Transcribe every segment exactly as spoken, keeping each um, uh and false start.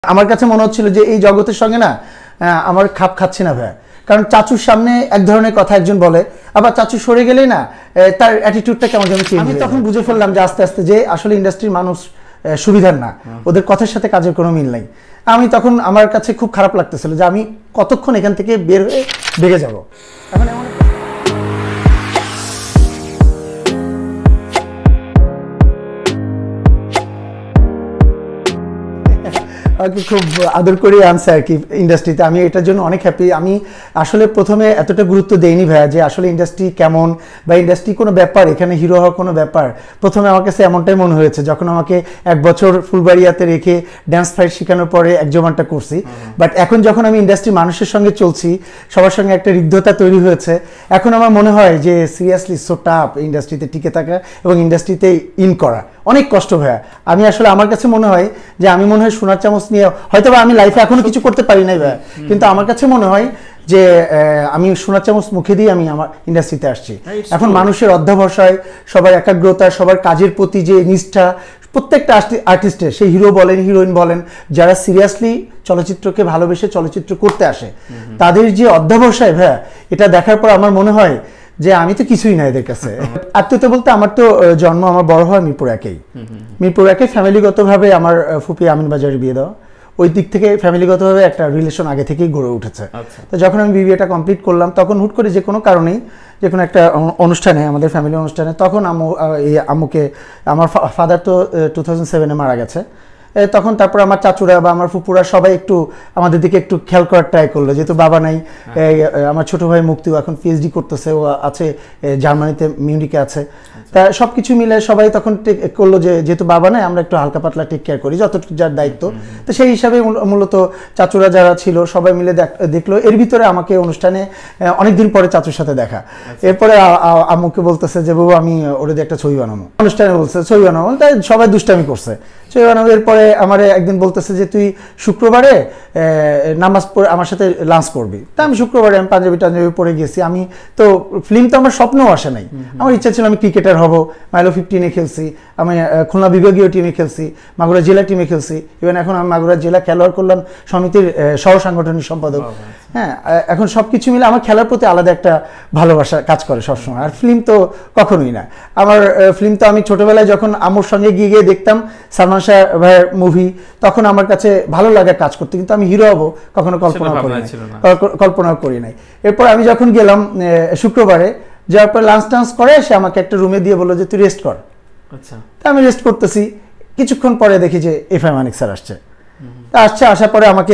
আমার কাছে মনে হচ্ছিল যে এই জগতের সঙ্গে না আমার খাপ খাচ্ছে না ভাইয়া, কারণ চাচুর সামনে এক ধরনের কথা একজন বলে, আবার চাচু সরে গেলেই না তার অ্যাটিটিউডটা কেমন যেন চেঞ্জ। আমি তখন বুঝে ফেললাম যে আস্তে আস্তে যে আসলে ইন্ডাস্ট্রির মানুষ সুবিধার না, ওদের কথার সাথে কাজের কোনো মিল নাই। আমি তখন আমার কাছে খুব খারাপ লাগতেছিল যে আমি কতক্ষণ এখান থেকে বের হয়ে বেগে যাব। এখন এমন খুব আদর করে আনছে আর কি ইন্ডাস্ট্রিতে। আমি এটার জন্য অনেক হ্যাপি। আমি আসলে প্রথমে এতটা গুরুত্ব দেইনি ভাইয়া যে আসলে ইন্ডাস্ট্রি কেমন বা ইন্ডাস্ট্রি কোনো ব্যাপার, এখানে হিরো হওয়ার কোনো ব্যাপার। প্রথমে আমার কাছে এমনটাই মনে হয়েছে যখন আমাকে এক বছর ফুলবাড়িয়াতে রেখে ড্যান্স ফাইট শেখানোর পরে এক জমানটা করছি। বাট এখন যখন আমি ইন্ডাস্ট্রি মানুষের সঙ্গে চলছি, সবার সঙ্গে একটা ঋদ্ধতা তৈরি হয়েছে, এখন আমার মনে হয় যে সিরিয়াসলি সো টাফ ইন্ডাস্ট্রিতে টিকে থাকা এবং ইন্ডাস্ট্রিতে ইন করা অনেক কষ্ট ভাইয়া। আমি আসলে আমার কাছে মনে হয় যে আমি মনে হয় সোনার চামচ নিয়ে হয়তো বা আমি লাইফে এখনো কিছু করতে পারি নাই ভাইয়া, কিন্তু আমার কাছে মনে হয় যে আমি সোনার চামচ মুখে দিয়ে আমি আমার ইন্ডাস্ট্রিতে আসছি। এখন মানুষের অধ্যবসায়, সবার একাগ্রতা, সবার কাজের প্রতি যে নিষ্ঠা, প্রত্যেকটা আর্টিস্টের, সেই হিরো বলেন হিরোইন বলেন, যারা সিরিয়াসলি চলচ্চিত্রকে ভালোবেসে চলচ্চিত্র করতে আসে, তাদের যে অধ্যবসায় ভাইয়া, এটা দেখার পর আমার মনে হয় যে আমি তো কিছুই না এদের কাছে। আত্মীয়তা বলতে আমার তো জন্ম, আমার বড় হয় মিরপুর একেই। মিরপুর একে ফ্যামিলিগতভাবে আমার ফুপি আমিন বাজারে বিয়ে দেওয়া, ওই দিক থেকে ফ্যামিলিগতভাবে একটা রিলেশন আগে থেকেই গড়ে উঠেছে। তো যখন আমি বিবিএটা কমপ্লিট করলাম, তখন হুট করে যে কোনো কারণেই যে কোনো একটা অনুষ্ঠানে, আমাদের ফ্যামিলি অনুষ্ঠানে, তখন আম্মু এই আম্মুকে, আমার ফাদার তো টু থাউজেন্ড সেভেনে মারা গেছে, তখন তারপর আমার চাচুরা বা আমার ফুপুরা সবাই একটু আমাদের দিকে একটু খেয়াল করার ট্রাই করলো, যেহেতু বাবা নাই। আমার ছোট ভাই মুক্তিও এখন পিএইচডি করতেছে, ও আছে জার্মানিতে, মিউনিকে আছে। তা সব কিছু মিলে সবাই তখন করলো যে যেহেতু বাবা নাই, আমরা একটু হালকা পাতলা টেক কেয়ার করি যতটুকু যার দায়িত্ব। তো সেই হিসাবে মূলত চাচুরা যারা ছিল সবাই মিলে দেখলো। এর ভিতরে আমাকে অনুষ্ঠানে অনেকদিন পরে চাচুর সাথে দেখা। এরপরে আম্মুকে বলতেছে যে বাবু আমি ওরে দিয়ে একটা ছবি বানাবো, অনুষ্ঠানে বলছে ছবি বানাবো, তাই সবাই দুষ্টামি করছে ছবি বানাবো। এরপরে আমার একদিন বলতেছে যে তুই শুক্রবারে নামাজ পড়ে আমার সাথে লাঞ্চ করবি। তা আমি শুক্রবারে আমি পাঞ্জাবি টাঞ্জাবি পরে গেছি। আমি তো ফিল্ম তো আমার স্বপ্নও আসে নাই, আমার ইচ্ছা ছিল আমি ক্রিকেটার হব। মাইলো ফিফটিনে খেলছি, আমি খুলনা বিভাগীয় টিমে খেলছি, মাগুরা জেলা টিমে খেলছি, ইভেন এখন আমি মাগুরা জেলা খেলোয়াড় কল্যাণ সমিতির সহ সাংগঠনিক সম্পাদক। হ্যাঁ, এখন সব কিছু মিলে আমার খেলার প্রতি আলাদা একটা ভালোবাসা কাজ করে সবসময়। আর ফিল্ম তো কখনোই না। আমার ফিল্ম তো আমি ছোটোবেলায় যখন আম্মুর সঙ্গে গিয়ে গিয়ে দেখতাম সালমান শাহ ভাইয়ের মুভি, তখন আমার কাছে ভালো লাগে কাজ করতে, কিন্তু আমি হিরো হব কখনো কল্পনা করি নাই, কল্পনাও করি নাই। এরপর আমি যখন গেলাম শুক্রবারে, যাওয়ার পর লাঞ্চ টাঞ্চ করে সে আমাকে একটা রুমে দিয়ে বললো যে তুই রেস্ট কর। আচ্ছা, তা আমি রেস্ট করতেছি। কিছুক্ষণ পরে দেখি যে এফ আই মানিক স্যার আসছে। তা আসছে, আসার পরে আমাকে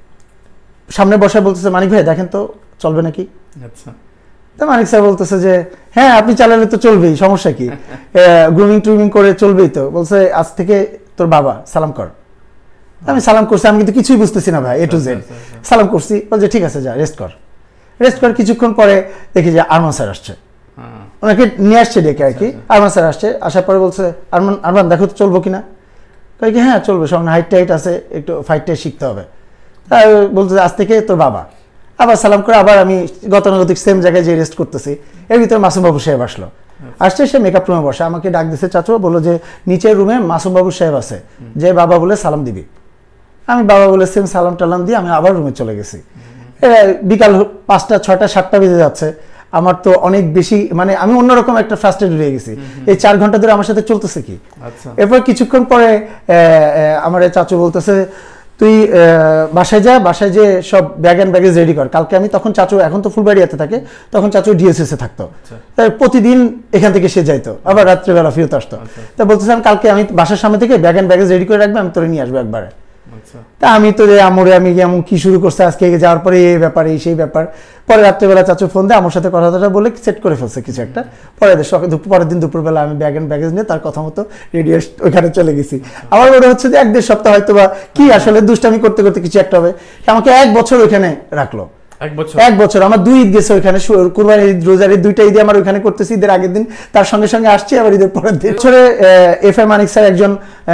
সামনে বসে বলতেছে মানিক ভাই দেখেন তো চলবে নাকি। আচ্ছা, তা মানিক স্যার বলতেছে যে হ্যাঁ আপনি চালালে তো চলবেই, সমস্যা কি, গ্রুমিং ট্রুমিং করে চলবেই তো। বলছে আজ থেকে তোর বাবা সালাম কর। আমি সালাম করছি, আমি কিন্তু কিছুই বুঝতেছি না ভাই, এ টু জেড সালাম করছি। বলছে ঠিক আছে যা রেস্ট কর। রেস্ট কর কিছুক্ষণ পরে দেখি যে আরমান স্যার আসছে, ওনাকে নিয়ে আসছে ডেকে আর কি। আরমান স্যার আসছে, আসার পরে বলছে আরমান আরমান দেখো তো চলবো কিনা। কই কি হ্যাঁ চলবে, সব হাইট টাইট আছে, একটু ফাইট টাইট শিখতে হবে। তাই বলছে আজ থেকে তোর বাবা। আবার সালাম করে আবার আমি গতানুগতিক সেম জায়গায় যে রেস্ট করতেছি, এর ভিতরে মাসুম বাবু সাহেব আসলো। আসছে, সে মেকআপ রুমে বসে, আমাকে ডাক দিছে চাচু, বললো যে নিচের রুমে মাসুম বাবু সাহেব আছে, যে বাবা বলে সালাম দিবি। আমি বাবা বলে সেম সালাম টালাম দিয়ে আমি আবার রুমে চলে গেছি। বিকাল পাঁচটা ছয়টা সাতটা বেজে যাচ্ছে। আমার তো অনেক বেশি, মানে আমি অন্যরকম একটা ফ্রাস্ট্রেটেড হয়ে গেছি, এই চার ঘন্টা ধরে আমার সাথে চলতেছে কি। এরপর কিছুক্ষণ পরে আমার চাচু বলতেছে তুই বাসায় যা, বাসায় যে সব ব্যাগ অ্যান্ড ব্যাগেজ রেডি কর। কালকে আমি তখন চাচু, এখন তো ফুলবাড়িয়াতে থাকে, তখন চাচু ডিএসএস এ থাকতো, তাই প্রতিদিন এখান থেকে সে যাইতো, আবার রাত্রেবেলা ফিরত আসতো। তা বলতেছিলাম কালকে আমি বাসার সামনে থেকে ব্যাগ অ্যান্ড ব্যাগেজ রেডি করে রাখবে, আমি তোরে নিয়ে আসবো একবারে। তা আমি তো আমরে আমি এমন কি শুরু করছে আজকে, যাওয়ার পরে এই ব্যাপার এই সেই ব্যাপার। পরে রাত্রেবেলা চাচু ফোন দেয়, আমার সাথে কথাটা বলে সেট করে ফেলছে কিছু একটা। পরে পরের দিন দুপুরবেলা আমি ব্যাগ অ্যান্ড ব্যাগেজ নিয়ে তার কথা মতো রেডি ওইখানে চলে গেছি। আমার মনে হচ্ছে যে এক দেড় সপ্তাহ হয়তো বা কি আসলে দুষ্টামি করতে করতে কিছু একটা হবে। আমাকে এক বছর ওইখানে রাখলো। এক বছর এক বছর আমার দুই ঈদ গেছে ওইখানে, কুরবানি ঈদ, রোজার ঈদ, দুইটা ঈদে আমার ওইখানে করতেছি। ঈদের আগের দিন তার সঙ্গে সঙ্গে আসছি, আবার ঈদের পরের দিন। বছরে এফ এ মানিক স্যার একজন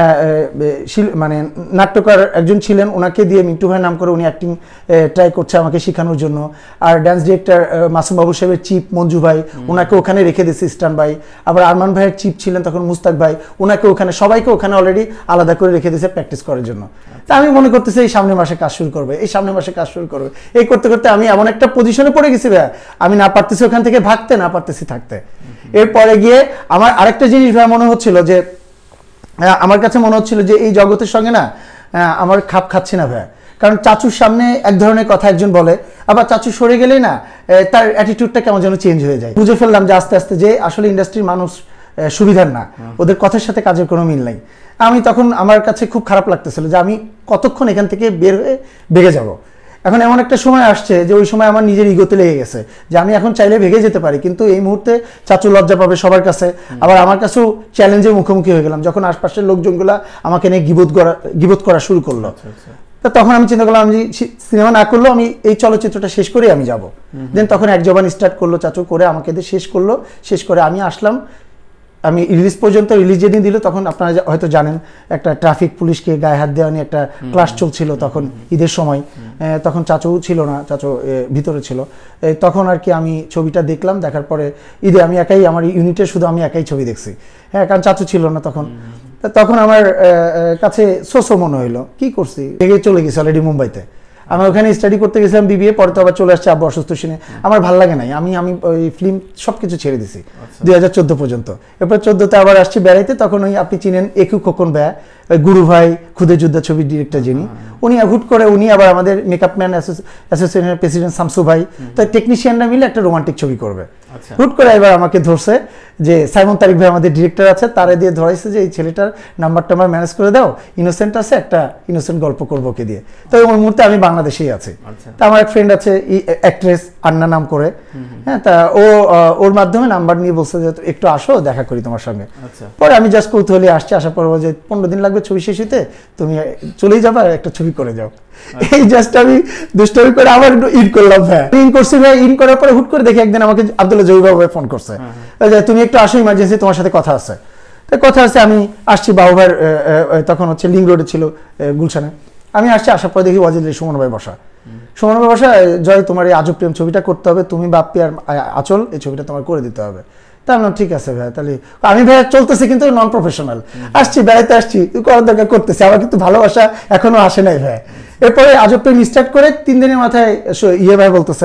মানে নাট্যকার একজন ছিলেন, ওনাকে দিয়ে মিন্টু ভাই নাম করে উনি অ্যাক্টিং ট্রাই করছে আমাকে শেখানোর জন্য। আর ডান্স ডিরেক্টর মাসুম বাবু সাহেবের চিপ মঞ্জু ভাই, ওনাকে ওখানে রেখে দিয়েছে ইস্টার্ন ভাই। আবার আরমান ভাইয়ের চিপ ছিলেন তখন মুস্তাক ভাই, ওনাকে ওখানে, সবাইকে ওখানে অলরেডি আলাদা করে রেখে দিয়েছে প্র্যাকটিস করার জন্য। তা আমি মনে করতেছি এই সামনের মাসে কাজ শুরু করবে, এই সামনের মাসে কাজ শুরু করবে। এই করতে করতে আমি এমন একটা পজিশনে পড়ে গেছি ভাইয়া, আমি না পারতেছি ওখান থেকে ভাগতে, না পারতেছি থাকতে। এরপরে গিয়ে আমার আরেকটা জিনিস ভাইয়া মনে হচ্ছিল যে, আমার কাছে মনে হচ্ছিল যে এই জগতের সঙ্গে না আমার খাপ খাচ্ছি না ভাইয়া। কারণ চাচুর সামনে এক ধরনের কথা একজন বলে, আবার চাচু সরে গেলেই না তার অ্যাটিটিউডটা কেমন যেন চেঞ্জ হয়ে যায়। বুঝে ফেললাম যে আস্তে আস্তে যে আসলে ইন্ডাস্ট্রির মানুষ সুবিধার না, ওদের কথার সাথে কাজের কোনো মিল নাই। আমি তখন আমার কাছে খুব খারাপ লাগতেছিল যে আমি কতক্ষণ এখান থেকে বের হয়ে বেগে যাব। এখন এমন একটা সময় আসছে যে ওই সময় আমার নিজের ইগোতে লেগে গেছে যে আমি এখন চাইলে ভেগে যেতে পারি, কিন্তু এই মুহূর্তে চাচু লজ্জা পাবে সবার কাছে, আবার আমার কাছেও চ্যালেঞ্জের মুখোমুখি হয়ে গেলাম যখন আশপাশের লোকজনগুলা আমাকে নিয়ে গিবত করা গিবত করা শুরু করলো। তা তখন আমি চিন্তা করলাম, আমি সিনেমা না করলেও আমি এই চলচ্চিত্রটা শেষ করেই আমি যাব। দেন তখন এক জবান স্টার্ট করলো চাচু, করে আমাকে দিয়ে শেষ করলো। শেষ করে আমি আসলাম, আমি রিলিজ পর্যন্ত, রিলিজ যেদিন দিল তখন আপনারা হয়তো জানেন একটা ট্রাফিক পুলিশকে গায়ে হাত দেওয়া নিয়ে একটা ক্লাস চলছিল তখন ঈদের সময়। তখন চাচু ছিল না, চাচু ভিতরে ছিল। তখন আর কি আমি ছবিটা দেখলাম, দেখার পরে ঈদে আমি একাই, আমার ইউনিটের শুধু আমি একাই ছবি দেখছি, হ্যাঁ, কারণ চাচু ছিল না তখন। তখন আমার কাছে সোসো মনে হইলো, কি করছি, ভেগে চলে গেছি অলরেডি মুম্বাইতে। আমি ওখানে স্টাডি করতে গেছিলাম বিবিএ, পরে তো আবার চলে আসছে আব্বু অসুস্থ শুনে, আমার ভালো লাগে নাই, আমি আমি ওই ফিল্ম সব কিছু ছেড়ে দিছি দুই হাজার চোদ্দো পর্যন্ত। এরপর চোদ্দোতে আবার আসছি বেড়াইতে, তখন ওই আপনি চিনেন একু খোকন ব্যা, গুরু ভাই খুদে যোদ্ধা ছবির ডিরেক্টর যিনি, উনি হুট করে উনি আবার আমাদের মেকআপ ম্যান অ্যাসোসিয়েশনের প্রেসিডেন্ট শামসু ভাই, তো টেকনিশিয়ানরা মিলে একটা রোমান্টিক ছবি করবে। হুট করে এবার আমাকে ধরছে যে সাইমন তারিক ভাই আমাদের ডিরেক্টর আছে, তারে দিয়ে ধরাইছে যে এই ছেলেটার নাম্বার টাম্বার ম্যানেজ করে দাও, ইনোসেন্ট আছে, একটা ইনোসেন্ট গল্প করবো ওকে দিয়ে। তো ওই মুহূর্তে আমি বাংলাদেশেই আছি। তা আমার এক ফ্রেন্ড আছে অ্যাক্ট্রেস আন্না নাম করে, হ্যাঁ, তা ও ওর মাধ্যমে নাম্বার নিয়ে বলছে যে একটু আসো দেখা করি তোমার সঙ্গে। পরে আমি জাস্ট কৌতূহলী আসছি, আসার পর যে পনেরো দিন লাগবে ছবি শেষ হইতে, তুমি চলেই যাবা, একটা ছবি করে যাও। এই জাস্ট আমি দুষ্টামি করে আবার একটু ইন করলাম, হ্যাঁ ইন করছি ভাই। ইন করার পরে হুট করে দেখি একদিন আমাকে আব্দুল্লাহ জহির বাবু ফোন করছে, তুমি একটু আসো, ইমার্জেন্সি তোমার সাথে কথা আছে। তো কথা আছে, আমি আসছি, বাবু ভাইয়ের তখন হচ্ছে লিঙ্ক রোডে ছিল গুলশানে, আমি আসছি, আসার পরে দেখি ওয়াজিদ সুমন ভাই বসা। সুমন ভাই বসা, জয় তোমার এই আজব প্রেম ছবিটা করতে হবে, তুমি বাপ্পি আর আচল এই ছবিটা তোমার করে দিতে হবে। তা আমি ঠিক আছে ভাই, তাহলে আমি ভাই চলতেছি কিন্তু নন প্রফেশনাল, আসছি বেড়াইতে আসছি, তুই করার দরকার করতেছি, আমার কিন্তু ভালোবাসা এখনো আসে নাই ভাই। এরপরে আজব প্রেম স্টার্ট করে তিন দিনের মাথায় ইয়ে ভাই বলতেছে,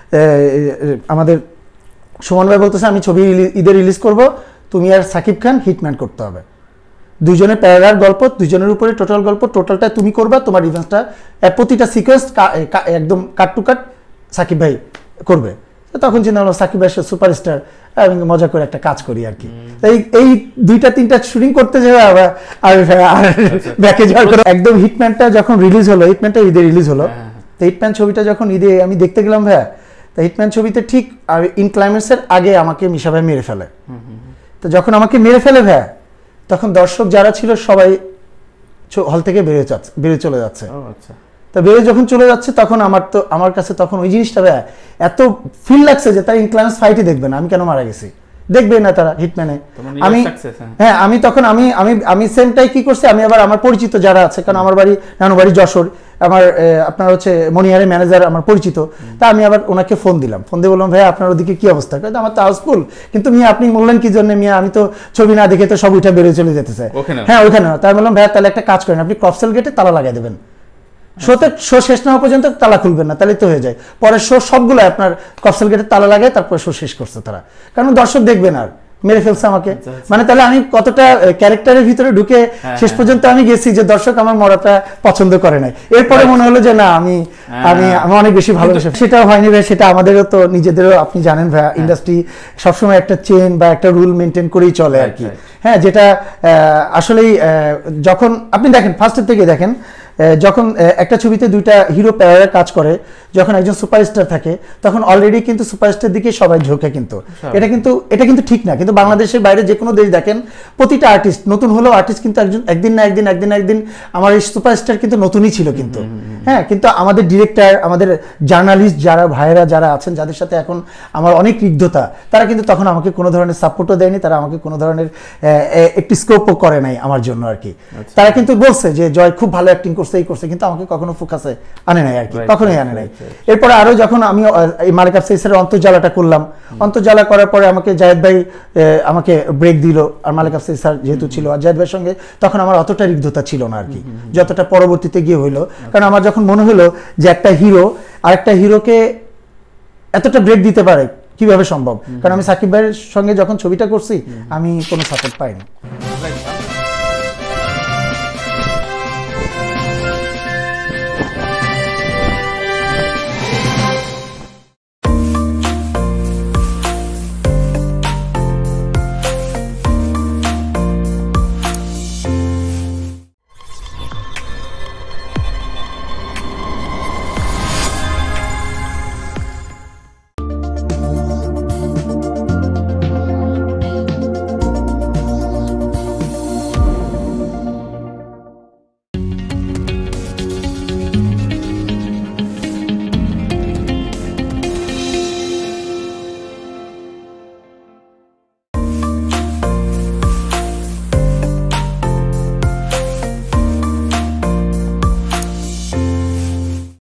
আমাদের সুমন ভাই বলতেছে আমি ছবি ঈদে রিলিজ করব, তুমি আর সাকিব খান হিটম্যান করতে হবে, দুইজনের প্যারালার গল্প, দুইজনের উপরে টোটাল গল্প, টোটালটা তুমি করবা, তোমার ইভেন্টটা প্রতিটা সিকোয়েন্স একদম কাট টু কাট সাকিব ভাই করবে। তখন চিন্তা করলাম সাকিব ভাই সুপারস্টার, আমি মজা করে একটা কাজ করি আর কি। এই এই দুইটা তিনটা শুটিং করতে যাবে আবার আর ব্যাকে যাওয়ার করে একদম হিটম্যানটা যখন রিলিজ হলো, হিটম্যানটা ঈদে রিলিজ হলো, তো হিটম্যান ছবিটা যখন ঈদে আমি দেখতে গেলাম ভাইয়া, তো হিটম্যান ছবিতে ঠিক ইন ক্লাইম্যাক্সের আগে আমাকে মিশা ভাই মেরে ফেলে। তো যখন আমাকে মেরে ফেলে ভাইয়া, তখন দর্শক যারা ছিল সবাই হল থেকে বেরিয়ে যাচ্ছে, বেরিয়ে চলে যাচ্ছে। তা বেরিয়ে যখন চলে যাচ্ছে তখন আমার তো আমার কাছে তখন ওই জিনিসটা ভাইয়া এত ফিল লাগছে যে তারা ইন ক্লাইম্যাক্স ফাইটই দেখবে না, আমি কেন মারা গেছি দেখবে না তারা হিটম্যানে। আমি হ্যাঁ আমি তখন আমি আমি আমি সেমটাই কি করছি, আমি আবার আমার পরিচিত যারা আছে, কারণ আমার বাড়ি নানু বাড়ি যশোর, আমার আপনার হচ্ছে মনিহারের ম্যানেজার আমার পরিচিত, তা আমি আবার ওনাকে ফোন দিলাম, ফোন দিয়ে বললাম ভাই আপনার ওদিকে কি অবস্থা, আমার তো হাউসফুল, কিন্তু মিয়া আপনি বললেন কি জন্য, মিয়া আমি তো ছবি না দেখে তো সব উঠে বেরিয়ে চলে যেতেছে, হ্যাঁ ওইখানে। তাই বললাম ভাইয়া তাহলে একটা কাজ করেন, আপনি ক্রপসেল গেটে তালা লাগাই দেবেন, শোতে শো শেষ না হওয়া পর্যন্ত তালা খুলবেন না, তাহলে তো হয়ে যায়। পরে শো সবগুলো আপনার ক্রপসেল গেটে তালা লাগায় তারপরে শো শেষ করছে তারা, কারণ দর্শক দেখবেন আর মেরে ফেলছে আমাকে, মানে তাহলে আমি কতটা ক্যারেক্টারের ভিতরে ঢুকে শেষ পর্যন্ত আমি গেছি যে দর্শক আমার মরাটা পছন্দ করে নাই। এরপরে মনে হলো যে না আমি আমি আমি অনেক বেশি ভালোবাসি, সেটা হয়নি ভাই, সেটা আমাদেরও তো নিজেদেরও আপনি জানেন ভাই, ইন্ডাস্ট্রি সবসময় একটা চেন বা একটা রুল মেনটেন করেই চলে আর কি, হ্যাঁ, যেটা আসলেই যখন আপনি দেখেন ফার্স্টের থেকে দেখেন, যখন একটা ছবিতে দুইটা হিরো প্যারালাল কাজ করে, যখন একজন সুপারস্টার থাকে তখন অলরেডি কিন্তু সুপারস্টার দিকে সবাই ঝোঁকে, কিন্তু এটা কিন্তু এটা কিন্তু ঠিক না। কিন্তু বাংলাদেশের বাইরে যে কোনো দেশ দেখেন, প্রতিটা আর্টিস্ট নতুন হলেও আর্টিস্ট কিন্তু একজন একদিন না একদিন একদিন একদিন আমার এই সুপারস্টার কিন্তু নতুনই ছিল কিন্তু, হ্যাঁ, কিন্তু আমাদের ডিরেক্টর, আমাদের জার্নালিস্ট যারা ভাইয়েরা যারা আছেন, যাদের সাথে এখন আমার অনেক ঋদ্ধতা, তারা কিন্তু তখন আমাকে কোনো ধরনের সাপোর্টও দেয়নি, তারা আমাকে কোনো ধরনের একটি স্কোপও করে নাই আমার জন্য আর কি। তারা কিন্তু বলছে যে জয় খুব ভালো অ্যাক্টিং করছে, এই করছে, কিন্তু আমাকে কখনো ফোকাসে আনে নাই আর কি, কখনোই আনে নাই। এরপরে আরও যখন আমি এই মালিক আফসার ইসার অন্তর্জালাটা করলাম, অন্তর্জালা করার পরে আমাকে জায়েদ ভাই আমাকে ব্রেক দিল, আর মালিক আফসার ইসার যেহেতু ছিল, আর জায়েদ ভাইয়ের সঙ্গে তখন আমার অতটা ঋদ্ধতা ছিল না আর কি, যতটা পরবর্তীতে গিয়ে হইলো। কারণ আমার যখন মনে হলো যে একটা হিরো আর একটা হিরোকে এতটা ব্রেক দিতে পারে কিভাবে সম্ভব, কারণ আমি সাকিব ভাইয়ের সঙ্গে যখন ছবিটা করছি আমি কোনো সাপোর্ট পাইনি।